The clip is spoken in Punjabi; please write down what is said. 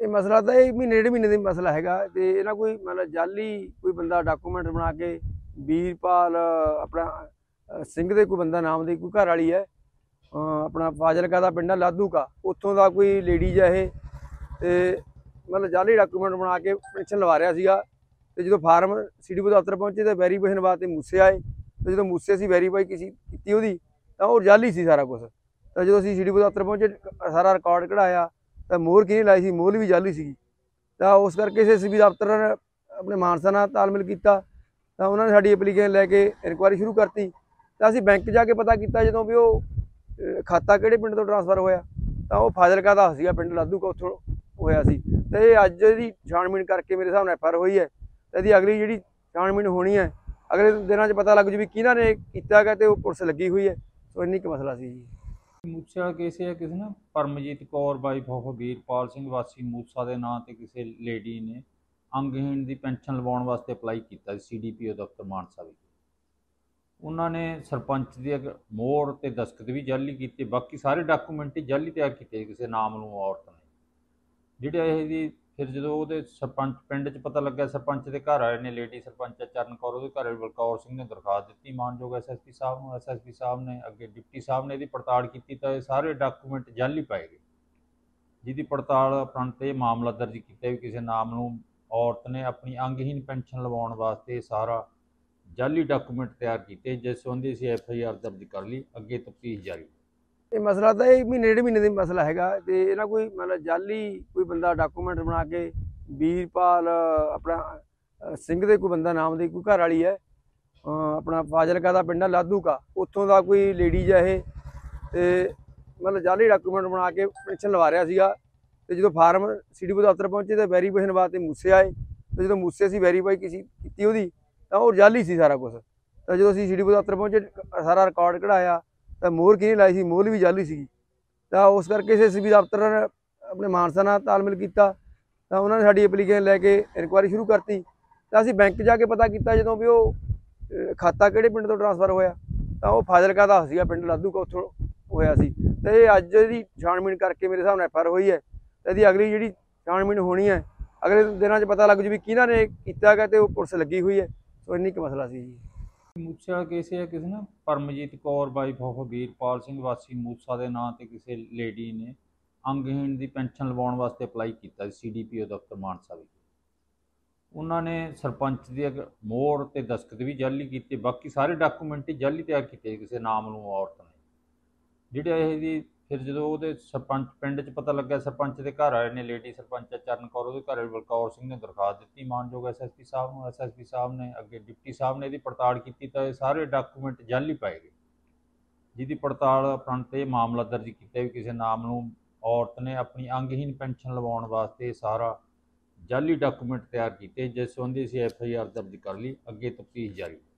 ਇਹ ਮਸਲਾ ਤਾਂ ਇਹ ਮਹੀਨੇ ਡੇਢ ਮਹੀਨੇ ਦਾ ਮਸਲਾ ਹੈਗਾ ਤੇ ਇਹਨਾਂ ਕੋਈ ਮਤਲਬ ਜਾਲੀ ਕੋਈ ਬੰਦਾ ਡਾਕੂਮੈਂਟ ਬਣਾ ਕੇ ਵੀਰਪਾਲ ਆਪਣਾ ਸਿੰਘ ਦੇ ਕੋਈ ਬੰਦਾ ਨਾਮ ਦੀ ਕੋਈ ਘਰ ਵਾਲੀ ਹੈ ਆਪਣਾ ਫਾਜ਼ਿਲਕਾ ਦਾ ਪਿੰਡ ਲਾਧੂ ਕਾ ਉੱਥੋਂ ਦਾ ਕੋਈ ਲੇਡੀਜ਼ ਹੈ ਇਹ ਤੇ ਮਤਲਬ ਜਾਲੀ ਡਾਕੂਮੈਂਟ ਬਣਾ ਕੇ ਪੈਨਸ਼ਨ ਲਵਾ ਰਿਹਾ ਸੀਗਾ ਤੇ ਜਦੋਂ ਫਾਰਮ ਸੀਡੀਓ ਦਫ਼ਤਰ ਪਹੁੰਚੇ ਤਾਂ ਵੈਰੀਫਿਕੇਸ਼ਨ ਵਾਸਤੇ ਮੂਸੇ ਆਏ ਤੇ ਜਦੋਂ ਮੂਸੇ ਅਸੀਂ ਵੈਰੀਫਾਈ ਕੀਤੀ ਉਹਦੀ ਤਾਂ ਉਹ ਜਾਲੀ ਸੀ ਸਾਰਾ ਕੁਝ। ਤਾਂ ਜਦੋਂ ਅਸੀਂ ਸੀਡੀਓ ਦਫ਼ਤਰ ਪਹੁੰਚੇ ਸਾਰਾ ਰਿਕਾਰਡ ਕਢਾਇਆ ਤਾਂ ਮੋਹਰ ਕਿਹਨੇ ਲਾਈ ਸੀ, ਮੋਹਰ ਵੀ ਜਾਲੀ ਸੀਗੀ। ਤਾਂ ਉਸ ਕਰਕੇ ਐਸਐਸਪੀ ਦਫ਼ਤਰ ਨੇ ਆਪਣੇ ਮਾਨਸਾ ਨਾਲ ਤਾਲਮੇਲ ਕੀਤਾ ਤਾਂ ਉਹਨਾਂ ਨੇ ਸਾਡੀ ਐਪਲੀਕੇਸ਼ਨ ਲੈ ਕੇ ਇਨਕੁਆਇਰੀ ਸ਼ੁਰੂ ਕਰਤੀ। ਤਾਂ ਅਸੀਂ ਬੈਂਕ ਜਾ ਕੇ ਪਤਾ ਕੀਤਾ ਜਦੋਂ ਵੀ ਉਹ ਖਾਤਾ ਕਿਹੜੇ ਪਿੰਡ ਤੋਂ ਟ੍ਰਾਂਸਫਰ ਹੋਇਆ ਤਾਂ ਉਹ ਫਾਜ਼ਿਲਕਾ ਦਾ ਸੀਗਾ, ਪਿੰਡ ਲਾਧੂ ਕਾ ਉੱਥੋਂ ਹੋਇਆ ਸੀ। ਤੇ ਇਹ ਅੱਜ ਇਹਦੀ ਛਾਣਬੀਣ ਕਰਕੇ ਮੇਰੇ ਹਿਸਾਬ ਨਾਲ ਐਫਆਰ ਹੋਈ ਹੈ ਤੇ ਇਹਦੀ ਅਗਲੀ ਜਿਹੜੀ ਛਾਣਬੀਣ ਹੋਣੀ ਹੈ ਅਗਲੇ ਦਿਨਾਂ 'ਚ ਪਤਾ ਲੱਗ ਜੂ ਵੀ ਕਿਹਨਾਂ ਨੇ ਕੀਤਾ ਗਾ ਤੇ ਉਹ ਪੁਲਿਸ ਲੱਗੀ ਹੋਈ ਹੈ। ਸੋ ਇੰਨੀ ਕੁ ਮਸਲਾ ਸੀ ਜੀ। ਮੂਸੇ ਵਾਲਾ ਕੇਸ ਹੈ ਕਿਸੇ ਨਾ ਪਰਮਜੀਤ ਕੌਰ ਵਾਈਫ ਆਫ ਵੀਰਪਾਲ ਸਿੰਘ ਵਾਸੀ ਮੂਸਾ ਦੇ ਨਾਂ ਤੇ ਕਿਸੇ ਲੇਡੀ ਨੇ ਅੰਗਹੀਣ ਦੀ ਪੈਨਸ਼ਨ ਲਵਾਉਣ ਵਾਸਤੇ ਅਪਲਾਈ ਕੀਤਾ ਸੀ CDPO ਦਫ਼ਤਰ ਮਾਨਸਾ ਵਿੱਚ। ਉਹਨਾਂ ਨੇ ਸਰਪੰਚ ਦੀ ਮੋਹਰ ਤੇ ਦਸਤਖਤ ਵੀ ਜਾਲੀ ਕੀਤੇ, ਬਾਕੀ ਸਾਰੇ ਡਾਕੂਮੈਂਟ ਹੀ ਜਾਲੀ ਤਿਆਰ ਕੀਤੇ ਕਿਸੇ ਨਾਮ ਨੂੰ ਔਰਤ ਨੇ। ਜਿਹੜੇ ਇਹਦੀ ਫਿਰ ਜਦੋਂ ਉਹਦੇ ਸਰਪੰਚ ਪਿੰਡ 'ਚ ਪਤਾ ਲੱਗਿਆ, ਸਰਪੰਚ ਦੇ ਘਰ ਵਾਲੇ ਨੇ ਲੇਡੀ ਸਰਪੰਚ ਚਰਨ ਕੌਰ ਉਹਦੇ ਘਰ ਵਾਲੇ ਬਲਕੌਰ ਸਿੰਘ ਨੇ ਦਰਖਾਸਤ ਦਿੱਤੀ ਮਾਨਯੋਗ SSP ਸਾਹਿਬ ਨੂੰ। SSP ਸਾਹਿਬ ਨੇ ਅੱਗੇ ਡਿਪਟੀ ਸਾਹਿਬ ਨੇ ਇਹਦੀ ਪੜਤਾਲ ਕੀਤੀ ਤਾਂ ਇਹ ਸਾਰੇ ਡਾਕੂਮੈਂਟ ਜਾਲੀ ਪਾਏ ਗਏ, ਜਿਹਦੀ ਪੜਤਾਲ ਉਪਰੰਤ ਇਹ ਮਾਮਲਾ ਦਰਜ ਕੀਤਾ ਵੀ ਕਿਸੇ ਨਾਮ ਨੂੰ ਔਰਤ ਨੇ ਆਪਣੀ ਅੰਗਹੀਨ ਪੈਨਸ਼ਨ ਲਵਾਉਣ ਵਾਸਤੇ ਸਾਰਾ ਜਾਲੀ ਡਾਕੂਮੈਂਟ ਤਿਆਰ ਕੀਤੇ, ਜਿਸ ਸੰਬੰਧੀ ਅਸੀਂ FIR ਦਰਜ ਕਰ ਲਈ। ਅੱਗੇ ਤਫਤੀਸ਼ ਜਾਰੀ। ਇਹ ਮਸਲਾ ਤਾਂ ਇਹ ਮਹੀਨੇ ਡੇਢ ਮਹੀਨੇ ਦਾ ਮਸਲਾ ਹੈਗਾ ਤੇ ਇਹਨਾਂ ਕੋਈ ਮਤਲਬ ਜਾਲੀ ਕੋਈ ਬੰਦਾ ਡਾਕੂਮੈਂਟ ਬਣਾ ਕੇ ਵੀਰਪਾਲ ਆਪਣਾ ਸਿੰਘ ਦੇ ਕੋਈ ਬੰਦਾ ਨਾਮ ਦੀ ਕੋਈ ਘਰ ਵਾਲੀ ਹੈ ਆਪਣਾ ਫਾਜ਼ਿਲਕਾ ਦਾ ਪਿੰਡ ਲਾਧੂ ਕਾ ਉੱਥੋਂ ਦਾ ਕੋਈ ਲੇਡੀਜ਼ ਹੈ ਇਹ ਤੇ ਮਤਲਬ ਜਾਲੀ ਡਾਕੂਮੈਂਟ ਬਣਾ ਕੇ ਪੈਨਸ਼ਨ ਲਵਾ ਰਿਹਾ ਸੀਗਾ ਤੇ ਜਦੋਂ ਫਾਰਮ CDO ਦਫ਼ਤਰ ਪਹੁੰਚੇ ਤਾਂ ਵੈਰੀਫਿਕੇਸ਼ਨ ਵਾਸਤੇ ਮੂਸੇ ਆਏ ਤੇ ਜਦੋਂ ਮੂਸੇ ਅਸੀਂ ਵੈਰੀਫਾਈ ਕੀਤੀ ਉਹਦੀ ਤਾਂ ਉਹ ਜਾਲੀ ਸੀ ਸਾਰਾ ਕੁਝ। ਤਾਂ ਜਦੋਂ ਅਸੀਂ CDO ਦਫ਼ਤਰ ਪਹੁੰਚੇ ਸਾਰਾ ਰਿਕਾਰਡ ਕਢਾਇਆ ਤਾਂ ਮੋਹਰ ਕਿਹਨੇ ਲਾਈ ਸੀ, ਮੋਹਰ ਵੀ ਜਾਲੀ ਸੀਗੀ। ਤਾਂ ਉਸ ਕਰਕੇ ਐਸਐਸਪੀ ਦਫ਼ਤਰ ਨੇ ਆਪਣੇ ਮਾਨਸਾ ਨਾਲ ਤਾਲਮੇਲ ਕੀਤਾ ਤਾਂ ਉਹਨਾਂ ਨੇ ਸਾਡੀ ਐਪਲੀਕੇਸ਼ਨ ਲੈ ਕੇ ਇਨਕੁਆਇਰੀ ਸ਼ੁਰੂ ਕਰਤੀ। ਤਾਂ ਅਸੀਂ ਬੈਂਕ ਜਾ ਕੇ ਪਤਾ ਕੀਤਾ ਜਦੋਂ ਵੀ ਉਹ ਖਾਤਾ ਕਿਹੜੇ ਪਿੰਡ ਤੋਂ ਟ੍ਰਾਂਸਫਰ ਹੋਇਆ ਤਾਂ ਉਹ ਫਾਜ਼ਿਲਕਾ ਦਾ ਸੀਗਾ, ਪਿੰਡ ਲਾਧੂ ਕਾ ਉੱਥੋਂ ਹੋਇਆ ਸੀ। ਤੇ ਇਹ ਅੱਜ ਇਹਦੀ ਛਾਣਬੀਣ ਕਰਕੇ ਮੇਰੇ ਹਿਸਾਬ ਨਾਲ ਐਫਆਰ ਹੋਈ ਹੈ ਤੇ ਇਹਦੀ ਅਗਲੀ ਜਿਹੜੀ ਛਾਣਬੀਣ ਹੋਣੀ ਹੈ ਅਗਲੇ ਦਿਨਾਂ 'ਚ ਪਤਾ ਲੱਗ ਜੂ ਵੀ ਕਿਹਨਾਂ ਨੇ ਕੀਤਾ ਗਾ ਤੇ ਉਹ ਪੁਲਿਸ ਲੱਗੀ ਹੋਈ ਹੈ। ਸੋ ਇੰਨੀ ਕੁ ਮਸਲਾ ਸੀ ਜੀ। ਮੂਸੇ ਵਾਲਾ ਕੇਸ ਹੈ ਕਿਸੇ ਨਾ ਪਰਮਜੀਤ ਕੌਰ ਵਾਈਫ ਆਫ ਵੀਰਪਾਲ ਸਿੰਘ ਵਾਸੀ ਮੂਸਾ ਦੇ ਨਾਂ ਤੇ ਕਿਸੇ ਲੇਡੀ ਨੇ ਅੰਗਹੀਣ ਦੀ ਪੈਨਸ਼ਨ ਲਵਾਉਣ ਵਾਸਤੇ ਅਪਲਾਈ ਕੀਤਾ ਸੀ CDPO ਦਫ਼ਤਰ ਮਾਨਸਾ ਵਿੱਚ। ਉਹਨਾਂ ਨੇ ਸਰਪੰਚ ਦੀ ਮੋਹਰ ਤੇ ਦਸਤਖਤ ਵੀ ਜਾਲੀ ਕੀਤੇ, ਬਾਕੀ ਸਾਰੇ ਡਾਕੂਮੈਂਟ ਹੀ ਜਾਲੀ ਤਿਆਰ ਕੀਤੇ ਕਿਸੇ ਨਾਮ ਨੂੰ ਔਰਤ ਨੇ। ਜਿਹੜੇ ਇਹਦੀ ਫਿਰ ਜਦੋਂ ਉਹਦੇ ਸਰਪੰਚ ਪਿੰਡ 'ਚ ਪਤਾ ਲੱਗਿਆ, ਸਰਪੰਚ ਦੇ ਘਰ ਵਾਲੇ ਨੇ ਲੇਡੀ ਸਰਪੰਚ ਚਰਨ ਕੌਰ ਉਹਦੇ ਘਰ ਵਾਲੇ ਬਲਕੌਰ ਸਿੰਘ ਨੇ ਦਰਖਾਸਤ ਦਿੱਤੀ ਮਾਨਯੋਗ SSP ਸਾਹਿਬ ਨੂੰ। SSP ਸਾਹਿਬ ਨੇ ਅੱਗੇ ਡਿਪਟੀ ਸਾਹਿਬ ਨੇ ਇਹਦੀ ਪੜਤਾਲ ਕੀਤੀ ਤਾਂ ਇਹ ਸਾਰੇ ਡਾਕੂਮੈਂਟ ਜਾਲੀ ਪਾਏ ਗਏ, ਜਿਹਦੀ ਪੜਤਾਲ ਉਪਰੰਤ ਇਹ ਮਾਮਲਾ ਦਰਜ ਕੀਤਾ ਵੀ ਕਿਸੇ ਨਾਮ ਨੂੰ ਔਰਤ ਨੇ ਆਪਣੀ ਅੰਗਹੀਨ ਪੈਨਸ਼ਨ ਲਵਾਉਣ ਵਾਸਤੇ ਸਾਰਾ ਜਾਲੀ ਡਾਕੂਮੈਂਟ ਤਿਆਰ ਕੀਤੇ, ਜਿਸ ਸੰਬੰਧੀ ਅਸੀਂ FIR ਦਰਜ ਕਰ ਲਈ। ਅੱਗੇ ਤਫਤੀਸ਼ ਜਾਰੀ।